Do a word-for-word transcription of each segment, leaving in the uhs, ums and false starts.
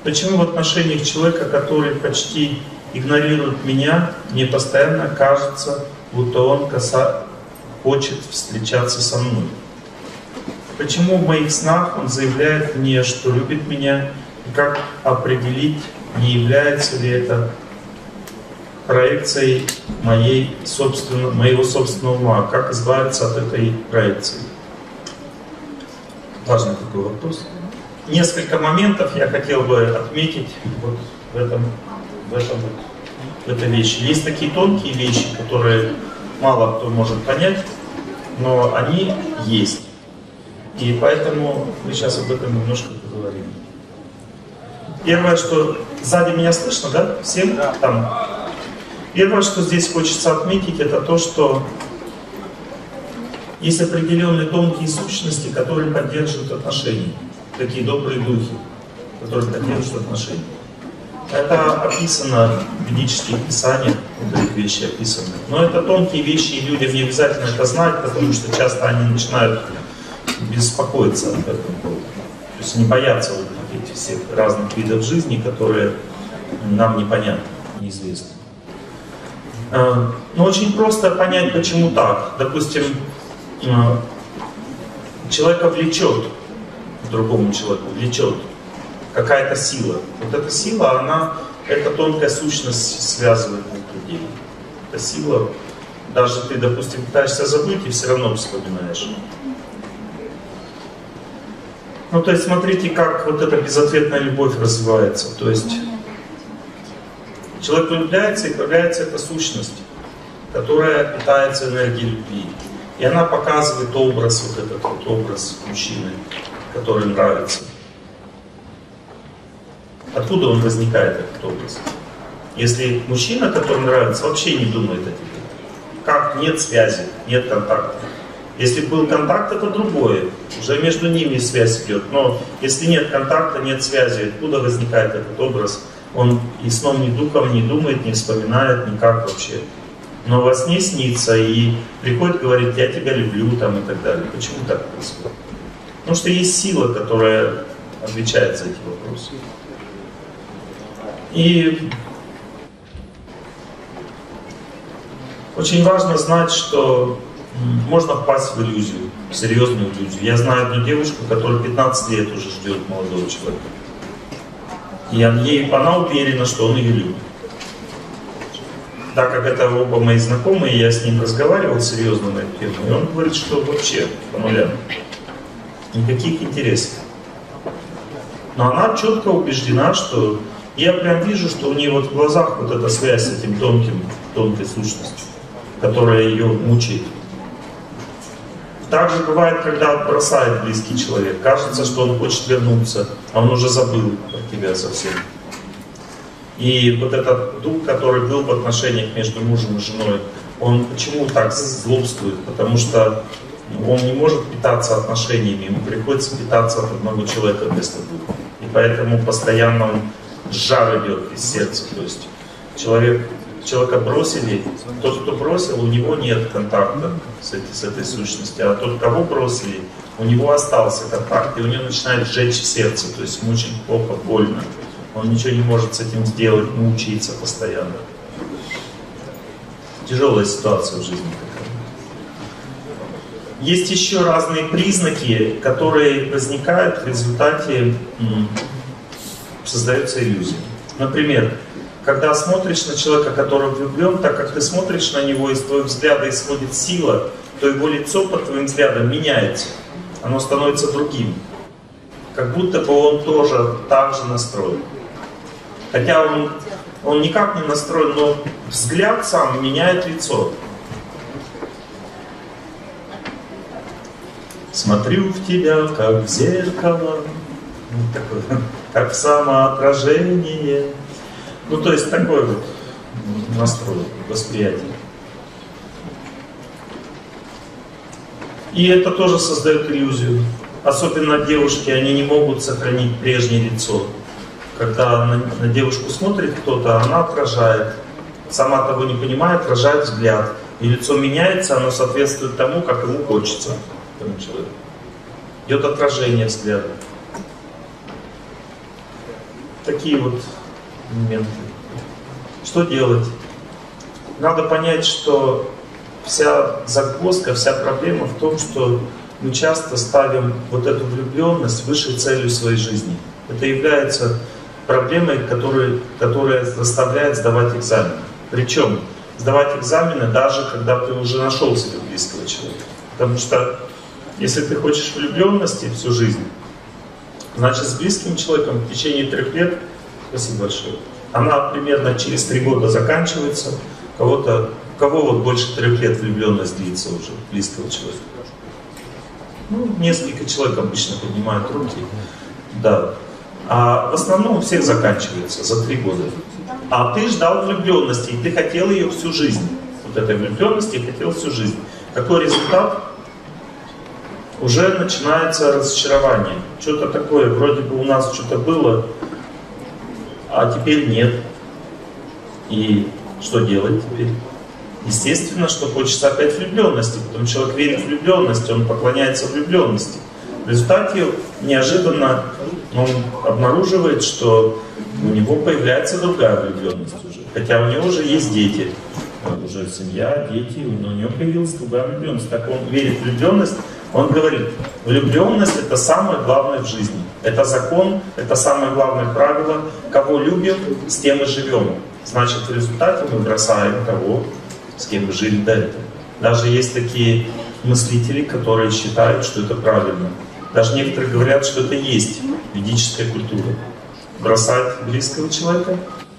Почему в отношениях человека, который почти игнорирует меня, мне постоянно кажется, будто он коса... хочет встречаться со мной? Почему в моих снах он заявляет мне, что любит меня, и как определить, не является ли это проекцией моей собственно, моего собственного ума? Как избавиться от этой проекции? Важный такой вопрос. Несколько моментов я хотел бы отметить вот в, этом, в, этом, в этой вещи. Есть такие тонкие вещи, которые мало кто может понять, но они есть. И поэтому мы сейчас об этом немножко поговорим. Первое, что сзади меня слышно, да? Всем? Да. Там. Первое, что здесь хочется отметить, это то, что есть определенные тонкие сущности, которые поддерживают отношения. Такие добрые духи, которые поддерживают отношения. Это описано в ведических писаниях, вот эти вещи описаны. Но это тонкие вещи, и людям не обязательно это знать, потому что часто они начинают беспокоиться об этом. То есть они боятся вот этих всех разных видов жизни, которые нам непонятны, неизвестны. Но очень просто понять, почему так. Допустим, человека влечет к другому человеку, влечет какая-то сила. Вот эта сила, она, эта тонкая сущность связывает людей. Эта сила, даже ты, допустим, пытаешься забыть и все равно вспоминаешь. Ну, то есть, смотрите, как вот эта безответная любовь развивается. То есть, человек влюбляется, и появляется эта сущность, которая питается энергией любви. И она показывает образ, вот этот вот образ мужчины, который нравится. Откуда он возникает, этот образ? Если мужчина, который нравится, вообще не думает о тебе. Как? Нет связи, нет контакта. Если был контакт, это другое. Уже между ними связь идет. Но если нет контакта, нет связи, откуда возникает этот образ? Он и сном, ни духом не думает, не вспоминает никак вообще. Но во сне снится и приходит, говорит, я тебя люблю, там, и так далее. Почему так происходит? Потому что есть сила, которая отвечает за эти вопросы. И очень важно знать, что можно впасть в иллюзию, в серьезную иллюзию. Я знаю одну девушку, которая пятнадцать лет уже ждет молодого человека. И она уверена, что он ее любит. Так как это оба мои знакомые, я с ним разговаривал серьезно на эту тему, и он говорит, что вообще по нулям. Никаких интересов. Но она четко убеждена, что я прям вижу, что у нее вот в глазах вот эта связь с этим тонким, тонкой сущностью, которая ее мучает. Так же бывает, когда бросает близкий человек. Кажется, что он хочет вернуться, а он уже забыл про тебя совсем. И вот этот дух, который был в отношениях между мужем и женой, он почему так злобствует? Потому что он не может питаться отношениями, ему приходится питаться от одного человека вместо двух. И поэтому постоянно он жар идет из сердца. То есть человек, человека бросили, тот, кто бросил, у него нет контакта с, этой, с этой сущностью, а тот, кого бросили, у него остался контакт, и у него начинает сжечь сердце, то есть ему очень плохо, больно. Он ничего не может с этим сделать, мучается постоянно. Тяжелая ситуация в жизни такая. Есть еще разные признаки, которые возникают в результате, создается иллюзия. Например, когда смотришь на человека, который влюблен, так как ты смотришь на него, из твоего взгляда исходит сила, то его лицо под твоим взглядом меняется. Оно становится другим. Как будто бы он тоже так же настроен. Хотя он, он никак не настроен, но взгляд сам меняет лицо. Смотрю в тебя, как в зеркало, такое, как в самоотражение. Ну, то есть такой вот настрой, восприятие. И это тоже создает иллюзию. Особенно девушки, они не могут сохранить прежнее лицо. Когда на, на девушку смотрит кто-то, она отражает, сама того не понимая, отражает взгляд. И лицо меняется, оно соответствует тому, как ему хочется, этому человеку. Идет отражение взгляда. такие вот моменты. Что делать? Надо понять, что вся загвоздка, вся проблема в том, что мы часто ставим вот эту влюбленность высшей целью своей жизни. Это является проблемой, которая, которая заставляет сдавать экзамены. Причем сдавать экзамены даже когда ты уже нашел себе близкого человека. Потому что если ты хочешь влюбленности всю жизнь, значит с близким человеком в течение трех лет, спасибо большое, она примерно через три года заканчивается. Кого-то, у кого вот больше трех лет влюбленность длится уже, близкого человека? Ну, несколько человек обычно поднимают руки. Да. А в основном у всех заканчивается за три года. А ты ждал влюбленности, и ты хотел ее всю жизнь. Вот этой влюбленности и хотел всю жизнь. Какой результат? Уже начинается разочарование. Что-то такое, вроде бы у нас что-то было, а теперь нет. И что делать теперь? Естественно, что хочется опять влюбленности, потому что человек верит в влюбленность, он поклоняется влюбленности. В результате неожиданно он обнаруживает, что у него появляется другая влюбленность уже. Хотя у него уже есть дети, уже семья, дети, но у него появилась другая влюбленность. Так он верит в влюбленность, он говорит, влюбленность это самое главное в жизни. Это закон, это самое главное правило. Кого любим, с тем и живем. Значит, в результате мы бросаем того, с кем мы жили до этого. Даже есть такие мыслители, которые считают, что это правильно. Даже некоторые говорят, что это есть ведическая культура. Бросать близкого человека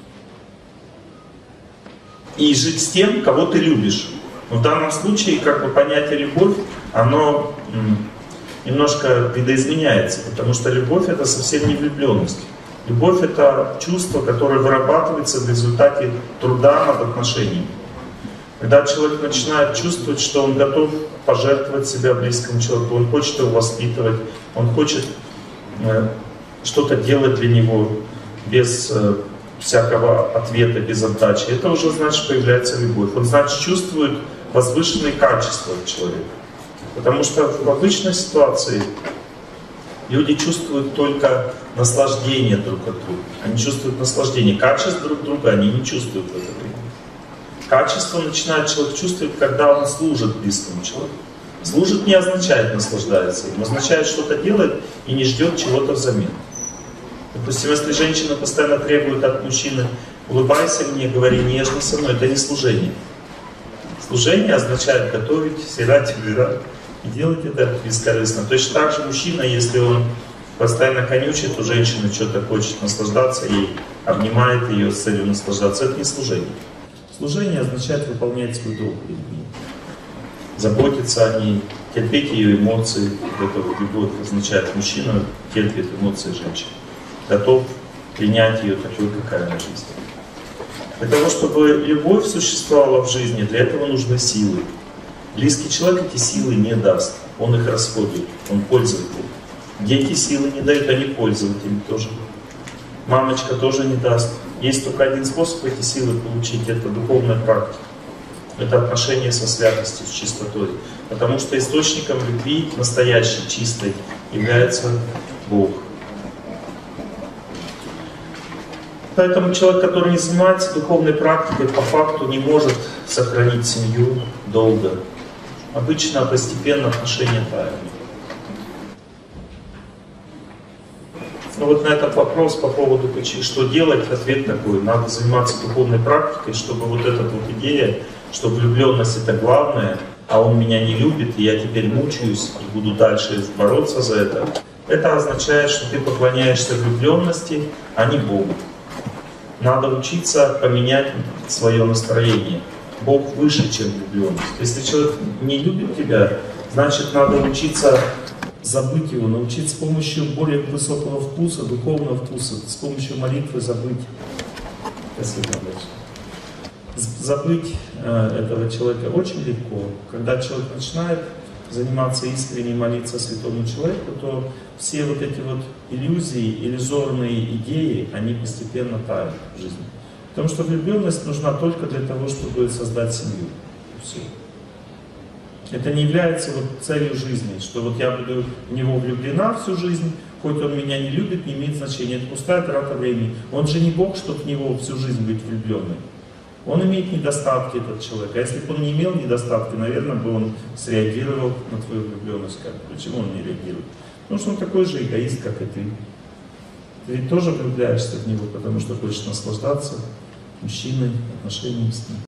и жить с тем, кого ты любишь. Но в данном случае, как бы понятие любовь, оно м, немножко видоизменяется, потому что любовь это совсем не влюбленность. Любовь это чувство, которое вырабатывается в результате труда над отношениями. Когда человек начинает чувствовать, что он готов пожертвовать себя близкому человеку, он хочет его воспитывать, он хочет э, что-то делать для него без э, всякого ответа, без отдачи, это уже значит появляется любовь. Он значит чувствует возвышенные качества человека. Потому что в обычной ситуации люди чувствуют только наслаждение друг от друга. Они чувствуют наслаждение. Качеств друг друга они не чувствуют в это время. Качество начинает человек чувствовать, когда он служит близкому человеку. Служит не означает наслаждается им, означает что-то делает и не ждет чего-то взамен. Допустим, если женщина постоянно требует от мужчины улыбайся мне, говори нежно со мной, это не служение. Служение означает готовить, стирать, убирать и делать это бескорыстно. Точно так же мужчина, если он постоянно конючит, у женщины что-то хочет наслаждаться ей, обнимает ее с целью наслаждаться, это не служение. Служение означает выполнять свой долг перед ней, заботиться о ней, терпеть ее эмоции. Это вот любовь означает мужчина терпит эмоции женщины, готов принять ее такой, какая она есть. Для того, чтобы любовь существовала в жизни, для этого нужны силы. Близкий человек эти силы не даст, он их расходует, он пользует их. Дети силы не дают, они пользуют ими тоже. Мамочка тоже не даст. Есть только один способ эти силы получить, это духовная практика. Это отношение со святостью, с чистотой. Потому что источником любви, настоящей, чистой, является Бог. Поэтому человек, который не занимается духовной практикой, по факту не может сохранить семью долго. Обычно постепенно отношения тают. Но вот на этот вопрос по поводу, что делать, ответ такой: надо заниматься духовной практикой, чтобы вот эта вот идея, что влюбленность это главное, а он меня не любит, и я теперь мучаюсь и буду дальше бороться за это, это означает, что ты поклоняешься влюбленности, а не Богу. Надо учиться поменять свое настроение. Бог выше, чем влюбленность. Если человек не любит тебя, значит надо учиться забыть его, научиться с помощью более высокого вкуса, духовного вкуса, с помощью молитвы забыть. Спасибо большое. Забыть э, этого человека очень легко. Когда человек начинает заниматься искренне, молиться святому человеку, то все вот эти вот иллюзии, иллюзорные идеи, они постепенно тают в жизни. Потому что влюбленность нужна только для того, чтобы создать семью. Все. Это не является вот целью жизни, что вот я буду в него влюблена всю жизнь, хоть он меня не любит, не имеет значения. Это пустая трата времени. Он же не Бог, чтобы в него всю жизнь быть влюбленным. Он имеет недостатки, этот человек. А если бы он не имел недостатки, наверное, бы он среагировал на твою влюбленность. Как? Почему он не реагирует? Потому что он такой же эгоист, как и ты. Ты ведь тоже влюбляешься в него, потому что хочешь наслаждаться мужчиной, отношениями с ним.